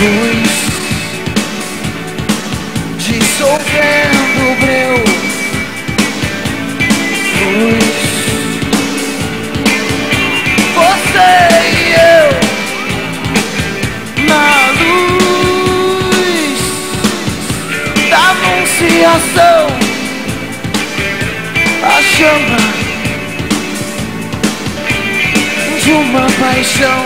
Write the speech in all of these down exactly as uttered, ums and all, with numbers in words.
luz dissolvendo o breu. Luz, você e eu na luz da anunciação, a chama de uma paixão.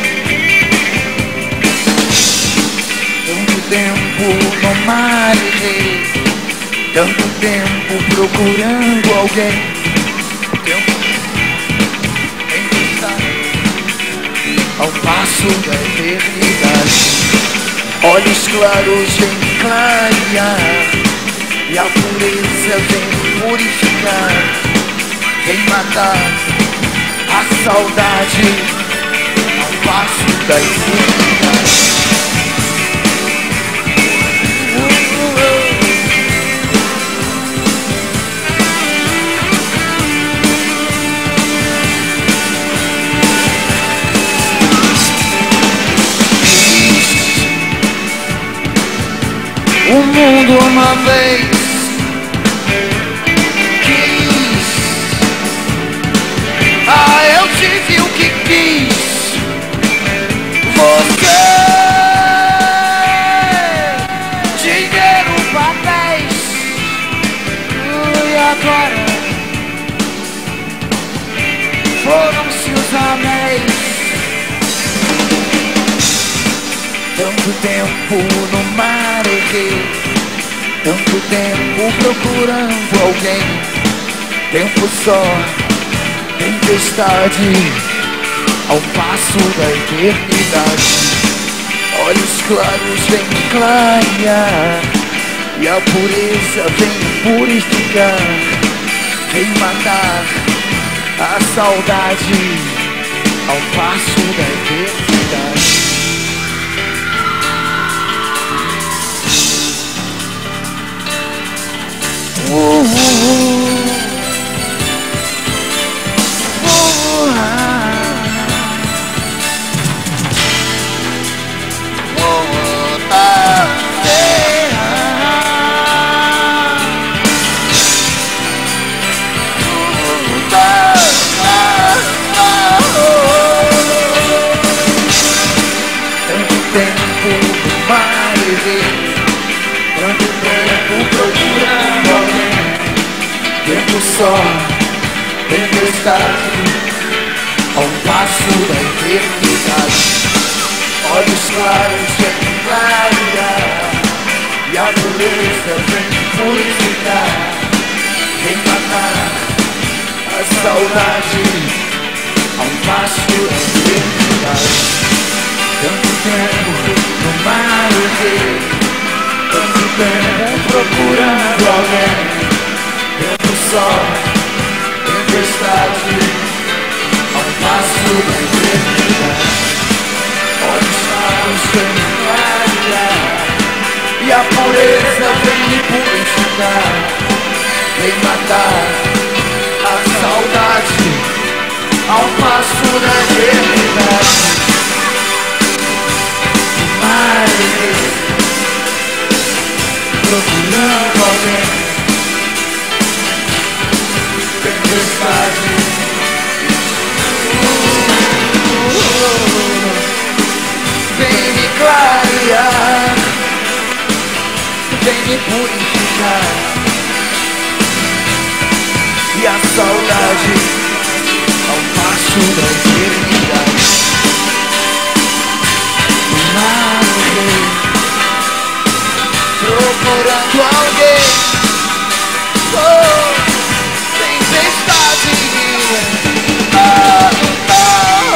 Tanto tempo no mar errei, tanto tempo procurando alguém. Tempo em estar ao passo da eternidade. Olhos claros vêm clarear e a pureza vem purificar, vem matar a saudade ao passo da eternidade. O mundo uma vez quis, ah, eu tive o que quis. Você, dinheiro, papéis, e agora foram-se os anéis. Tanto tempo no mar errei, tanto tempo procurando alguém. Tempo só, tempestade ao passo da eternidade. Olhos claros vêm clarear e a pureza vem purificar, vem matar a saudade ao passo da eternidade. Uh, uh, uh. Uh, ah. Uh, uh, ah, yeah. Uh, ah, ah, ah, oh. Tanto tempo no mar errei, tanto tempo procurando alguém. Tempo só, tempestade ao passo da eternidade. Olhos claros vêm clarear e a pureza vem purificar, vem matar a saudade ao passo da eternidade. Tanto tempo no mar errei, tanto tempo procurando alguém. Tempo só, tempestade ao passo da eternidade. Olhos claros vêm clarear e a pureza vem me purificar, vem matar a saudade ao passo da eternidade. Mar errei, procurando alguém. Tempestade, uh, uh, uh, vem me clarear, vem me purificar, e a saudade ao passo da eternidade. Mar errei, procurando alguém. Oh, tempestade, ah, ah, oh,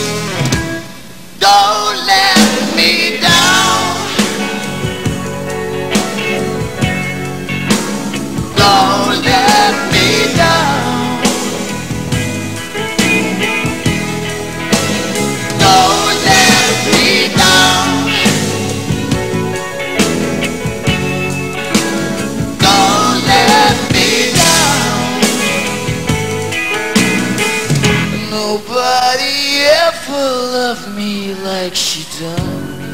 Don't let me down. nobody ever loved me like she done me.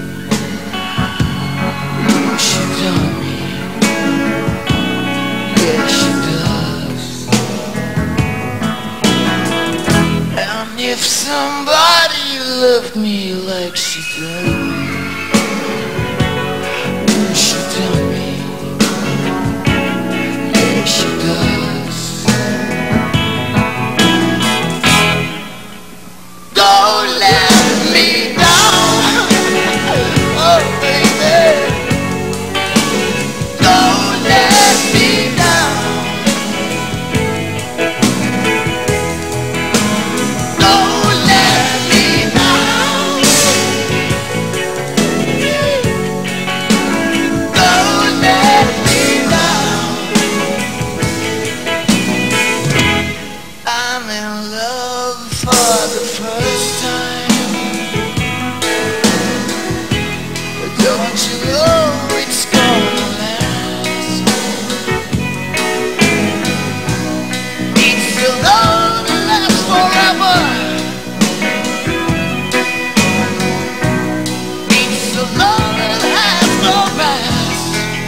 She done me. Yeah, she does. And if somebody loved me like she done me, she done me. Yeah, she does. Don't let me down. Oh baby, don't let me down. Don't let me down. Don't let me down. I'm in love for the first time. Don't you know it's gonna last? It's a love that lasts forever. It's a love that has no past.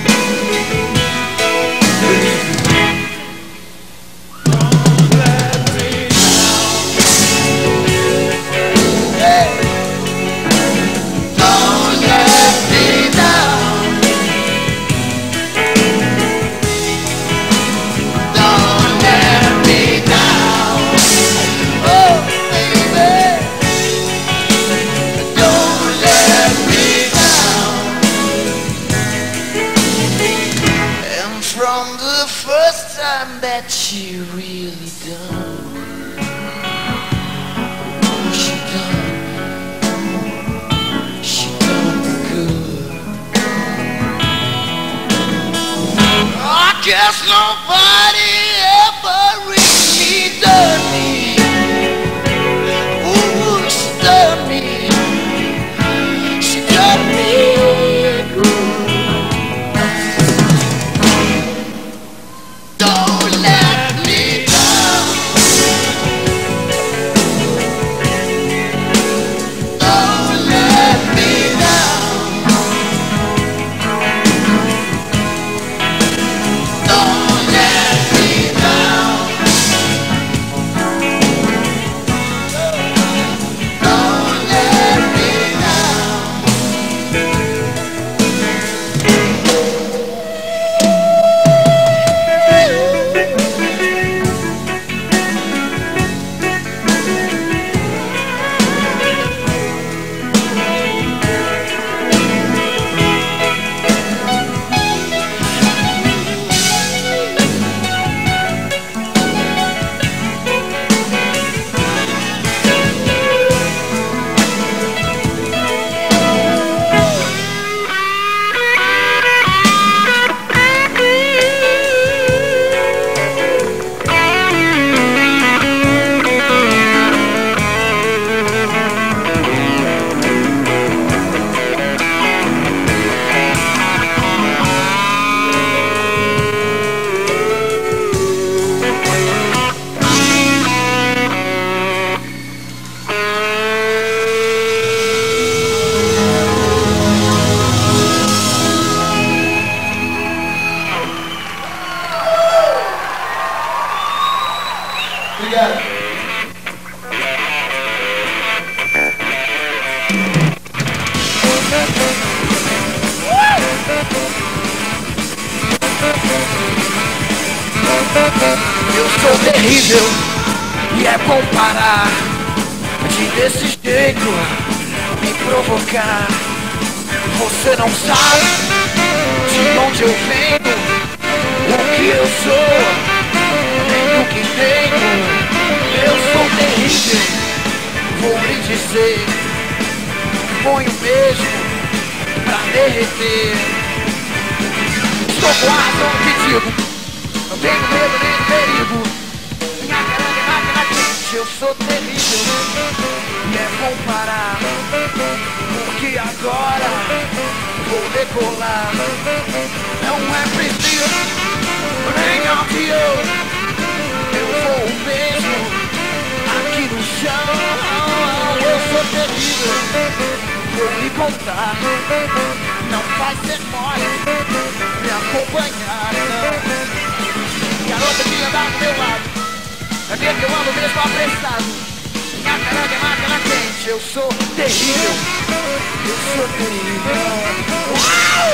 Don't let me down. Hey. Don't let me down. Don't let me down. Oh baby, don't let me down. And from the first time that she really done, she done, she done me good. I guess nobody ever really done me. Ooh, she done me. She done me good. Don't let me down. Don't let me down. Don't let me down. Don't let me down. Obrigado. Eu sou terrível e é bom parar de desse jeito me provocar. Você não sabe de onde eu venho, o que eu sou, nem o que tenho. Eu sou terrível, vou lhe dizer, ponho mesmo pra derreter. Estou com a razão que digo, não tenho medo nem perigo. Minha grande máquina quente, eu sou terrível e é bom parar, porque agora vou decolar. Não é preciso nem avião, eu vou mesmo aqui no paixão. Eu sou terrível, vou lhe contar. Não vai ser mole me acompanhar, não. Garota que anda do meu lado, é ver que eu ando mesmo apressado. Minha caranga é máquina quente, eu sou terrível, eu sou terrível. Uau!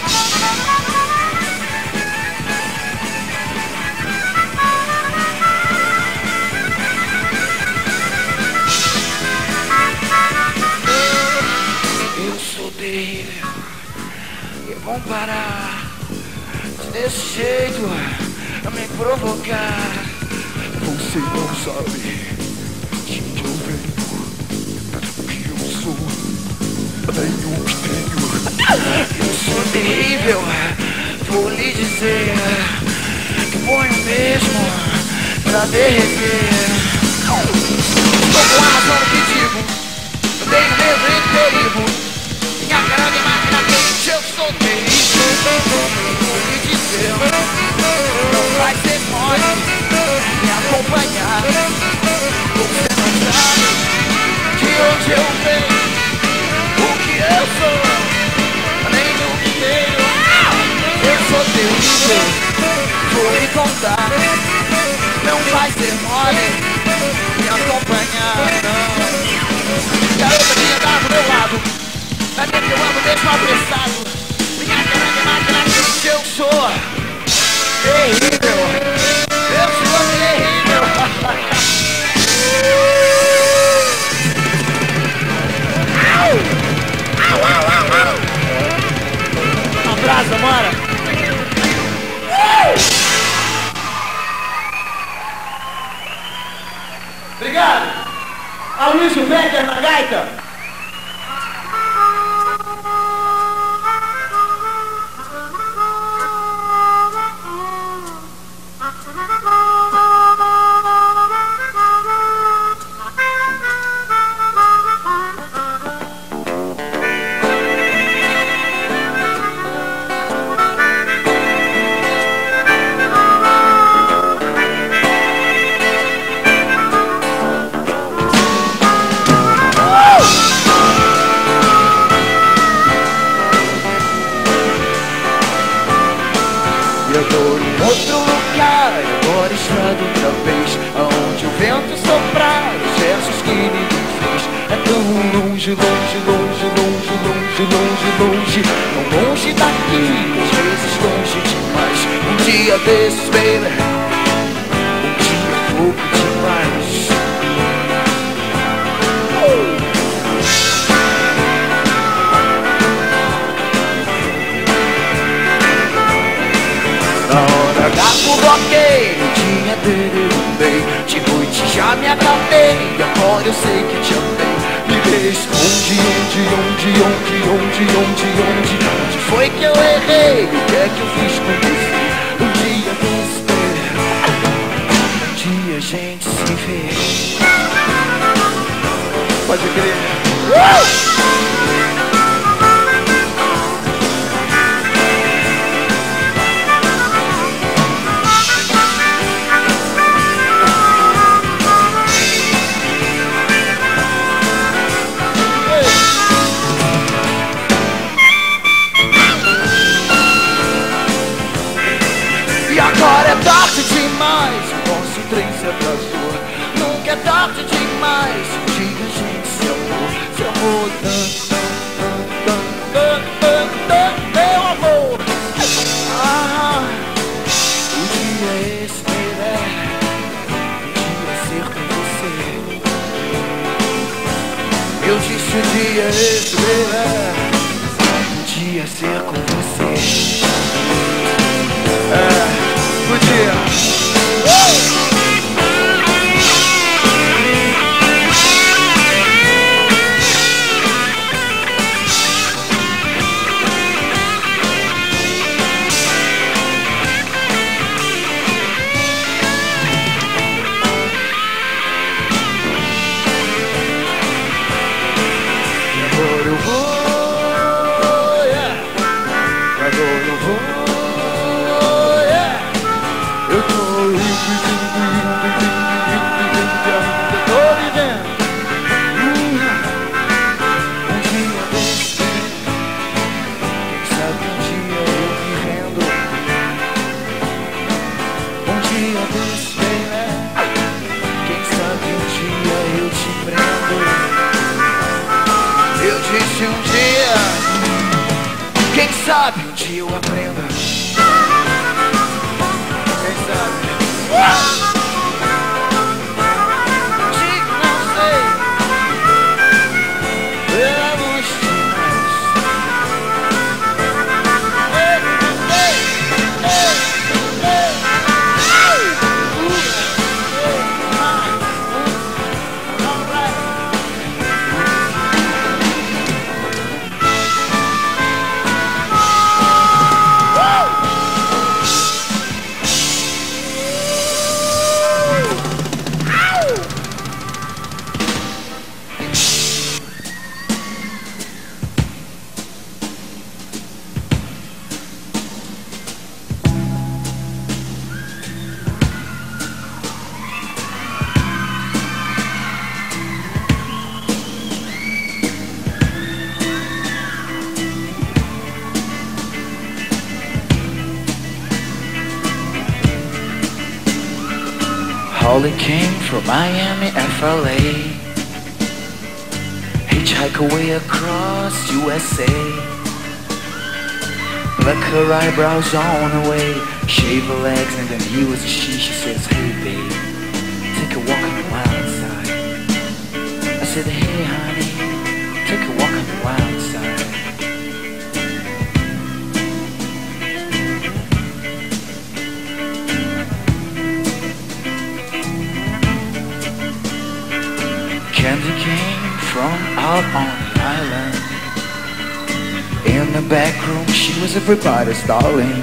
Eu sou terrível, e vão parar desse jeito a me provocar. Você não sabe de onde eu venho, o que eu sou, nem o que tenho. Eu sou terrível, vou lhe dizer que ponho mesmo pra derreter. Estou com a razão no que digo, eu tenho medo e perigo. Minha caranga é máquina quente, eu sou terrível. Vou lhe dizer, não vai ser mole me acompanhar. Você não sabe de onde eu venho, o que eu sou, nem do que tenho. Eu sou terrível, vou lhe contar. Não vai ser mole me acompanhar, não. Garota que anda do meu lado, vai ver que eu ando mesmo apressado. Minha caranga é máquina quente, eu sou terrível, eu sou terrível. Au! Au, au, au, au! Um abraço, Amora! Obrigado! Aloysio Becker na gaita! Longe, longe, longe, longe, longe, longe, longe, tão longe daqui, às vezes longe demais. Um dia desses, baby, um dia pouco demais. uh! Na hora H do bloqueio, o dia dele eu dei. De noite já me acabei, agora eu sei que te amei. Onde, onde, onde, onde, onde, onde, onde, onde foi que eu errei? O que é que eu fiz com você? Um dia você, um dia a gente se vê. Pode crer. uh! Agora é tarde demais, o nosso trem se atrasou. Nunca é tarde demais, um dia a gente se amou. Se amou tanto, tanto, tanto, tanto, tanto, meu amor. Ah, o dia é esse, baby, o dia é ser com você. Eu disse o dia é esse, baby, o dia é ser com você. É. Good dia. Agora eu vou, yeah. Agora eu vou, yeah. Eu tô sabe, um dia eu aprendo. Quem sabe? Digo, não sei. Vamos demais. Ei, ei, ei, ei. Holly came from Miami, F L A. Hitchhike away across U S A. Pluck her eyebrows on her way. Shave her legs and then he was a she. She says, hey babe, take a walk on the wild side. I said, hey honey, take a walk on the wild side. Candy came from out on the island. In the back room she was everybody's darling.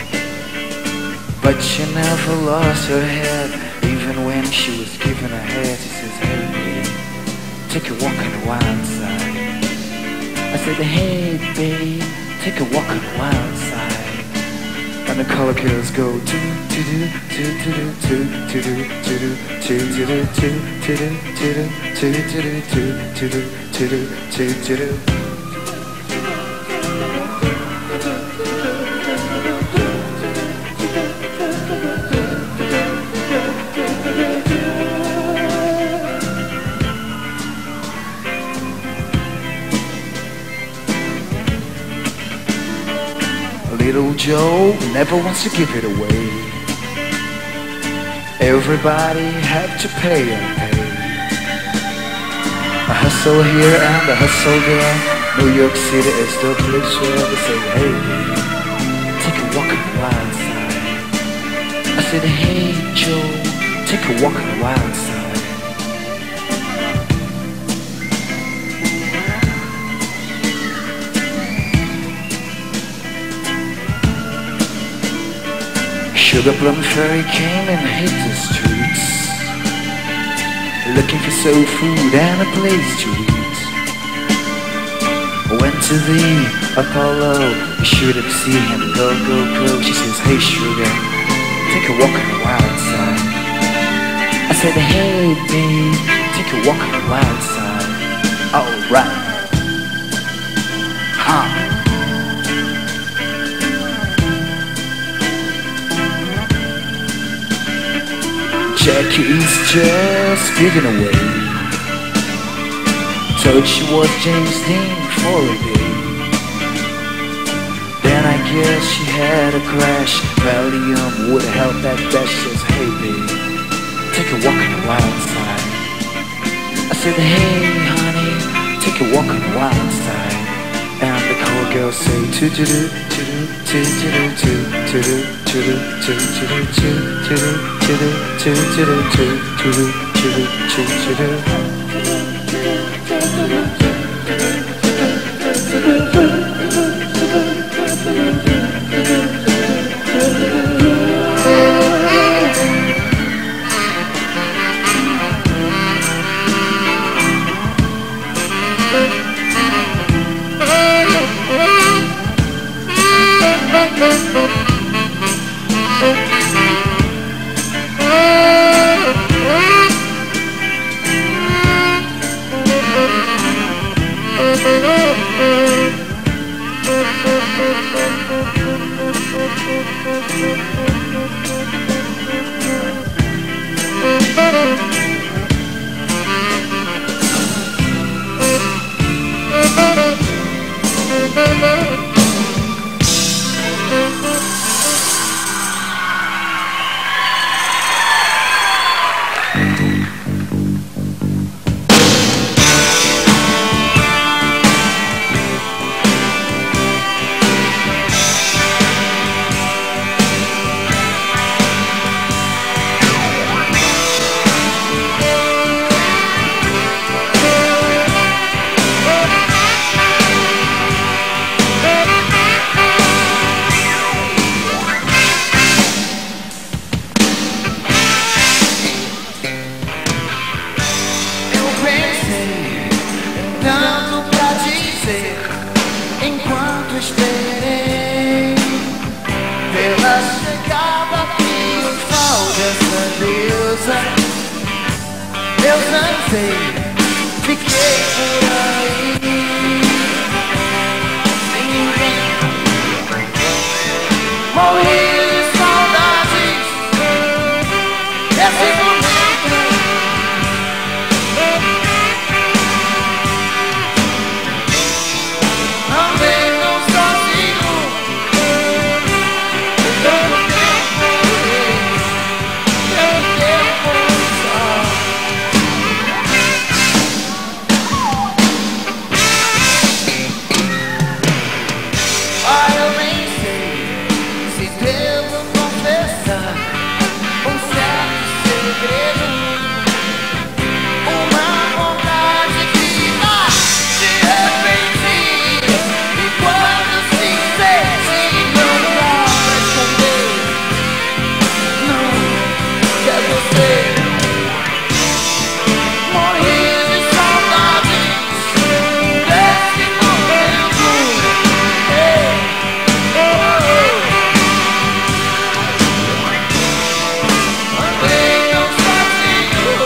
But she never lost her head. Even when she was giving her head, she says, hey babe, take a walk on the wild side. I said, hey babe, take a walk on the wild side. And the color girls go do do do do do do do do do do do do do do do do do. Little Joe never wants to give it away. Everybody have to pay and pay. A hustle here and a hustle there. New York City is the place where they say, hey babe, take a walk on the wild side. I said, hey Joe, take a walk on the wild side. Sugar Plum Fairy came and hit the streets, looking for soul food and a place to eat. Went to the Apollo, you should have seen him go, go, go. She says, hey sugar, take a walk on the wild side. I said, hey babe, take a walk on the wild side. Alright. Huh. Jackie's just giving away. Thought she was James Dean for a day. Then I guess she had a crash. Valium would help that dash. Says, hey babe, take a walk on the wild side. I said, hey honey, take a walk on the wild side. And the call girl say, to do do to do to do to do to do to do to do to do to tanto pra dizer enquanto esperei pela chegada triunfal dessa deusa. Eu cansei, fiquei por aí sem ninguém. Morri de saudades desse momento. Andei tão sozinho por tanto tempo, tanto tempo só. Ah, eu nem sei se devo confessar um certo segredo, uma vontade que nasce de repente, e quando se sente não dá pra esconder. Não, que é você. Morri de saudades desse momento. Ei, oh, oh. Andei tão sozinho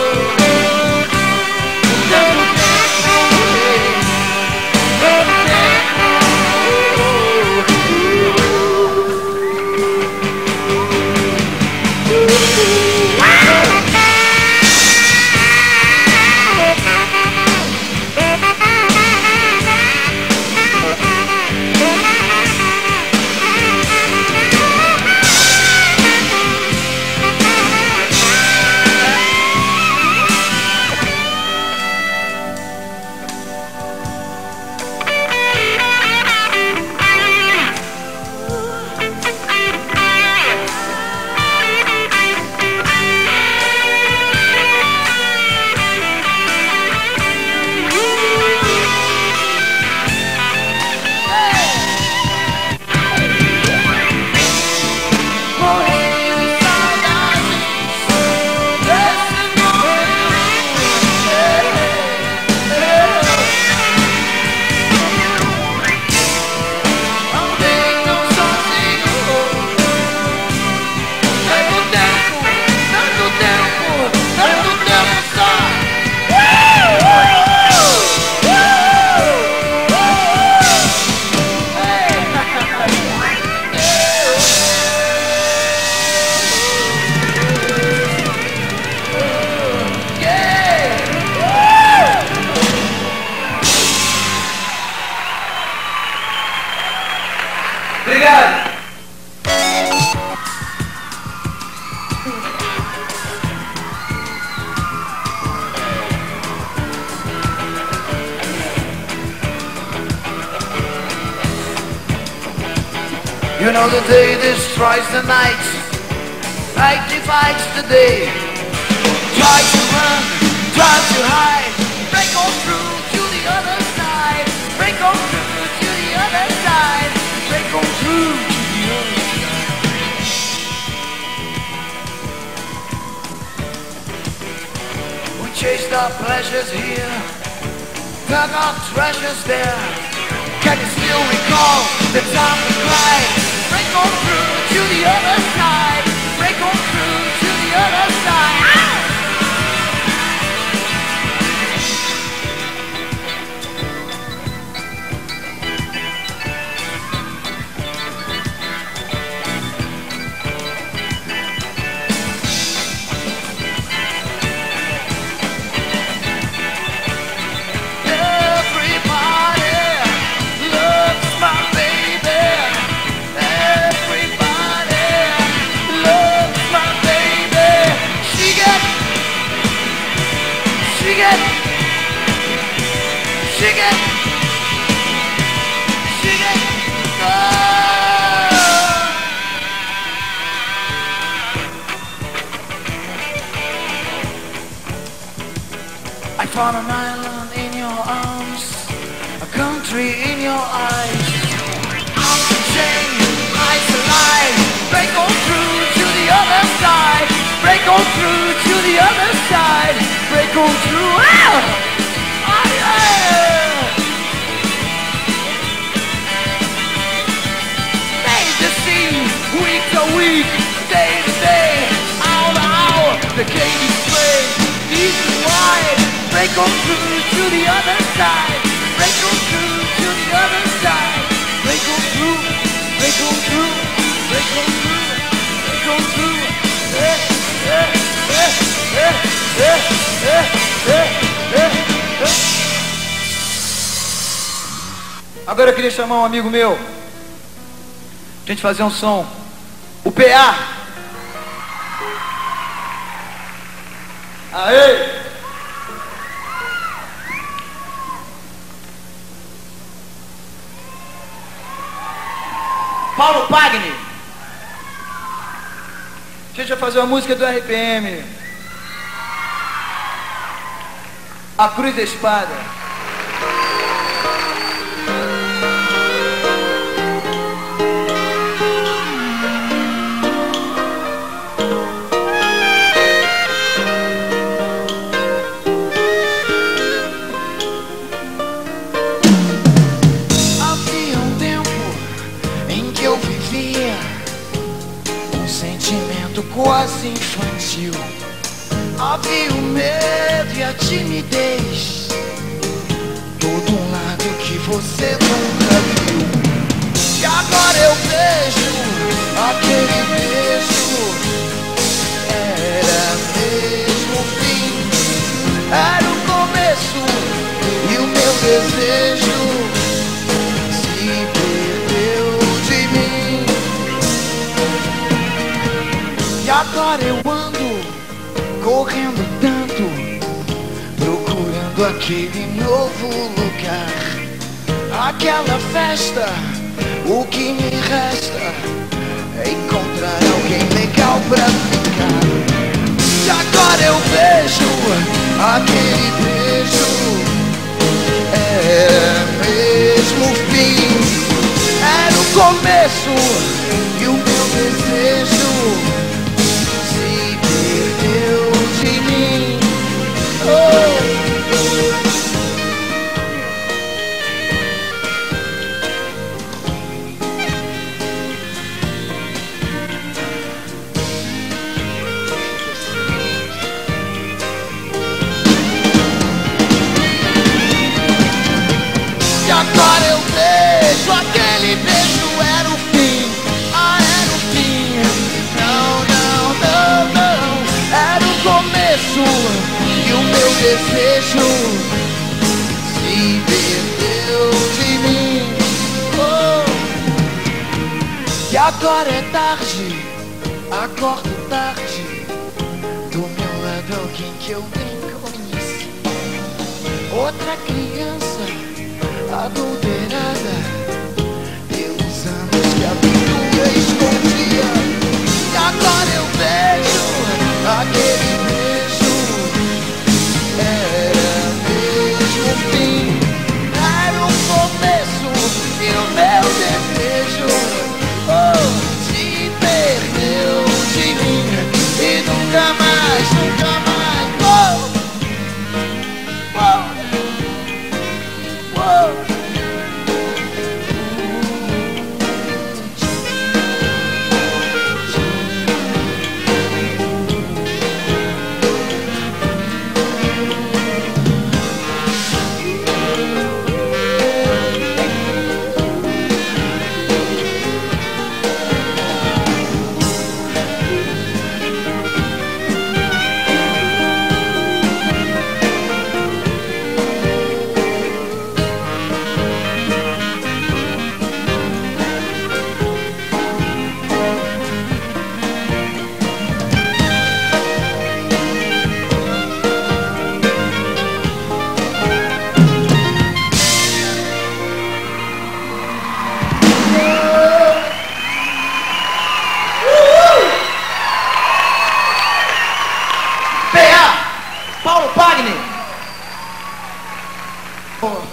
por tanto tempo, ei, tanto tempo. Obrigado. You know the day destroys the night, night divides the day. Try to run, try to hide, break on through to the other side, break on through to the other side, break on through to the other side. We chased our pleasures here, dug our treasures there. Can you still recall the time we cried? Break on through to the other side, break on through to the other side. Ah! I found an island in your arms, a country in your eyes. Arms and chains, eyes alive. Break on through to the other side. Break on through to the other side. Break on through. Ah! Ah, yeah! on through to the other side. Break on through to the other side. Break on through, break on through, break on through, break on through. Eh, eh, eh, eh, eh, eh, eh, eh, eh. Agora eu queria chamar um amigo meu, a gente fazer um som. O P A. Aê! Paulo Pagni. A gente vai fazer uma música do R P M. A Cruz da Espada. Quase infantil. Havia o medo e a timidez, todo um lado que você nunca viu. E agora eu vejo aquele beijo, era mesmo o fim, era o começo e o meu desejo se perdeu de mim. E agora eu ando correndo tanto, procurando aquele novo lugar, aquela festa. O que me resta é encontrar alguém legal pra ficar. E agora eu vejo aquele beijo, era mesmo o fim, era o começo e o meu desejo de mim. Oh. E agora eu vejo aquele beijo, era o fim, ah, era o fim. Não, não, não, não, era o começo e o meu desejo se perdeu de mim. Oh. E agora é tarde, acordo tarde, do meu lado alguém que eu nem conheci, outra criança adulterada pelos anos que a pintura escondia. E agora eu vejo aquele beijo, era mesmo o fim, era o começo e o meu desejo oh, se perdeu de mim e nunca mais, nunca mais. Oh, oh, oh. Paulo Pagni. Oh.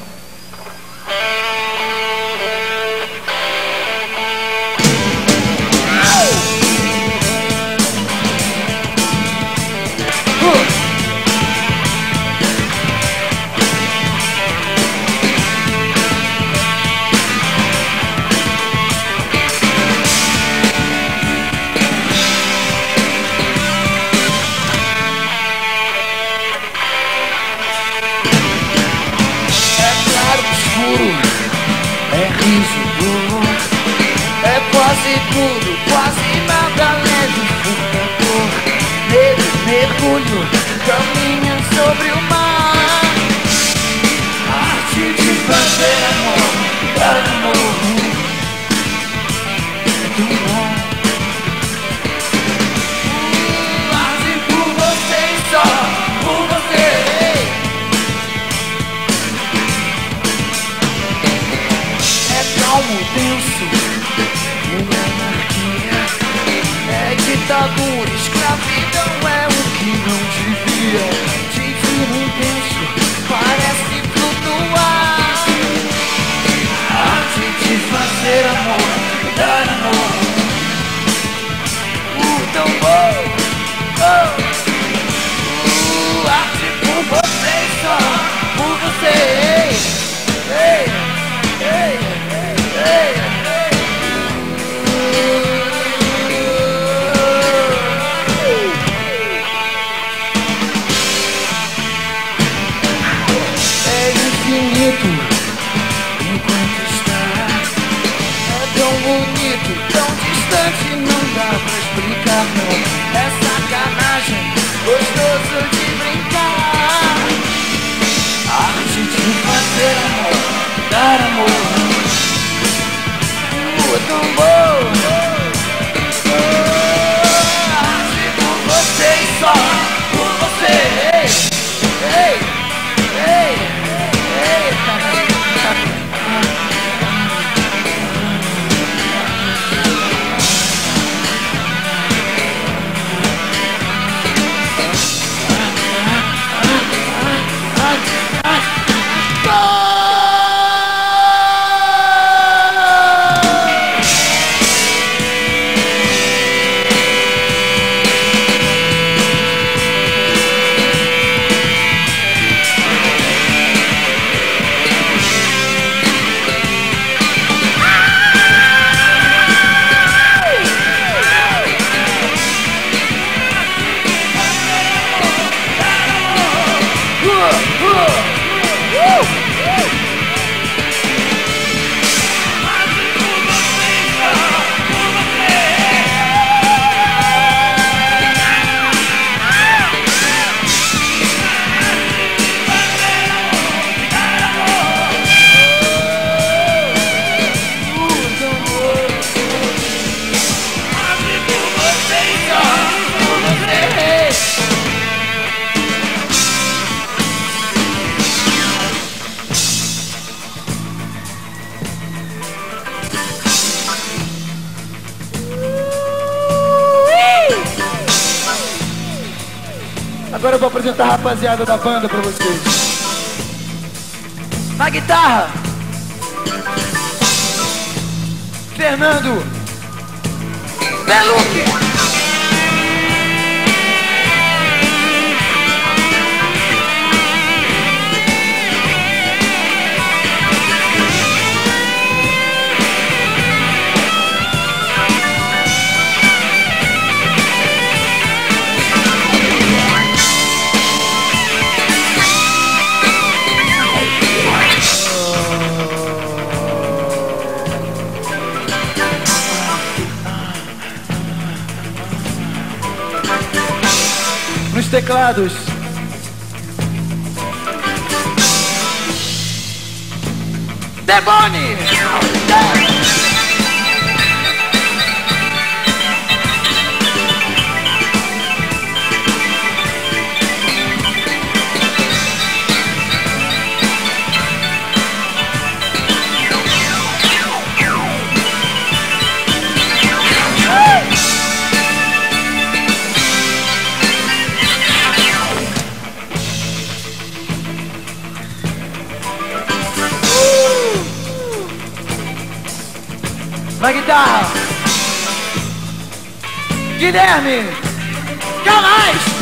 calmo, tenso, uma anarquia. É ditadura, escravidão é o que não devia. Divino intenso, parece flutuar. Arte de fazer amor, dar amor. Uh, tão bom, oh. Uh, arte por você e só por você. Ei, ei, ei, ei. É infinito enquanto está. É tão bonito, tão distante, não dá pra explicar não. É sacanagem, gostoso de brincar. Arte de fazer amor, dar amor. Uh, tão bom. Uh, arte por você e só por você. Ei, ei, ei, ei. Agora eu vou apresentar a rapaziada da banda pra vocês. Na guitarra, Fernando Beluque. Nos teclados, Deboni. Na guitarra, Guilherme Calais.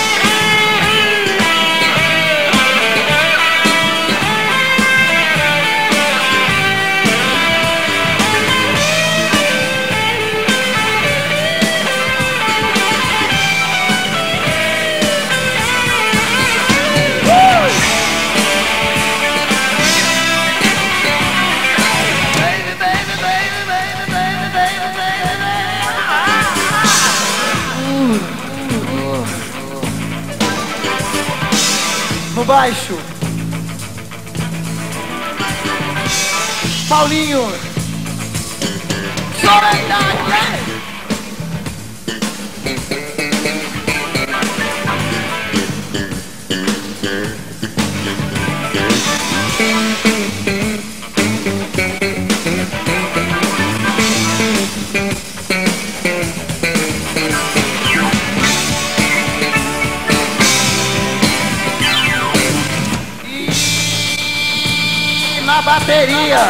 No baixo, Paulinho Soledade. na bateria.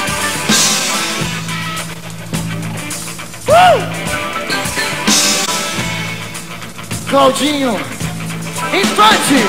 Uh! Claudinho Infante.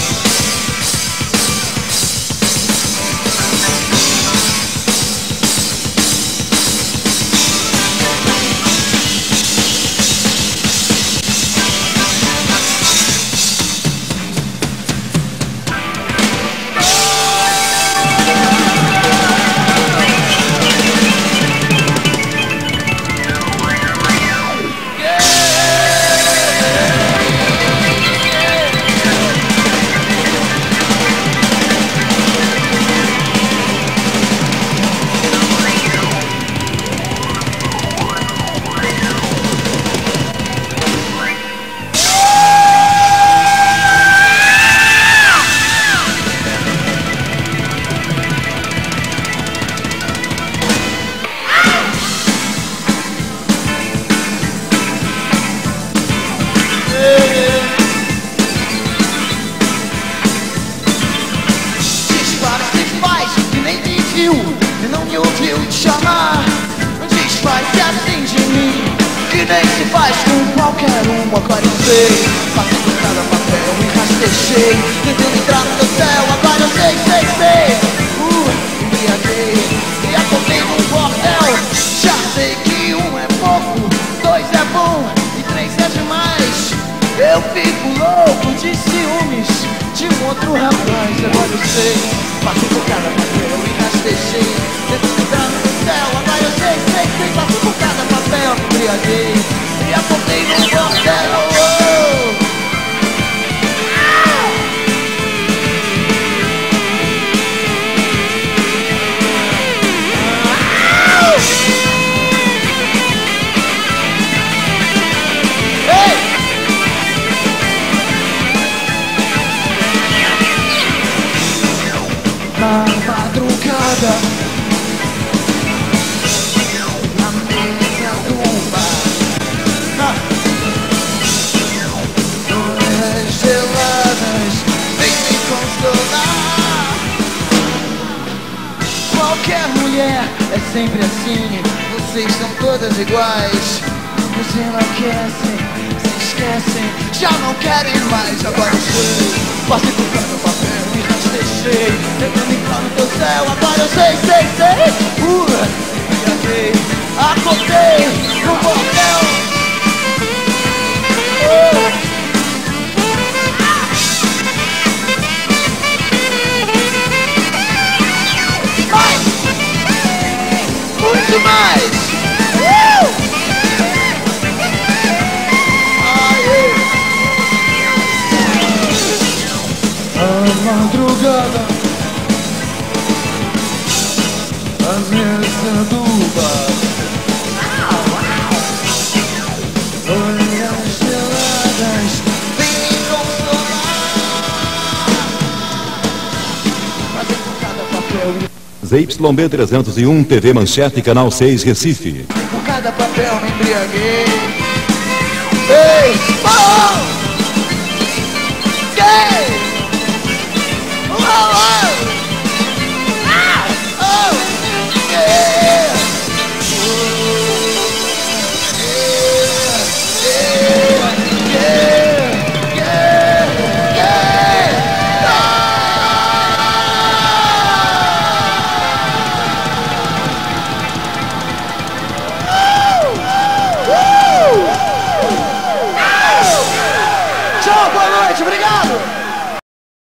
E não me ouviu te chamar. Desfaz-se assim de mim, que nem se faz com qualquer um. Agora eu sei, passei por cada papel e rastejei, tentando entrar no teu céu. Agora eu sei, sei, sei. Uh, embriaguei e acordei num bordel. Já sei que um é pouco, dois é bom e três é demais. Eu fico louco de ciúmes de um outro rapaz. Agora eu sei, passei por cada papel e rastejei, tentando entrar no teu céu. Agora eu sei, sei, sei. Passei por cada papel, me embriaguei e acordei num bordel. Oh! Na madrugada, na mesa do bar, horas geladas, vem me consolar. Qualquer mulher é sempre assim, vocês são todas iguais. Nos enlouquecem, se esquecem, já não querem mais. Agora eu sei, passei por cada papel e rastejei, tentando entrar no teu céu. Agora eu sei, sei, sei. Uh, embriaguei, acordei no bordel. Oh. Mais, muito mais. Uh. A madrugada, as mesas do bar, olhas geladas, vem me consolar. Fazer por cada papel e Z Y B trezentos e um, T V Manchete, Canal seis, Recife. por cada papel me embriaguei. Ei, oh! Gay! Oh, oh!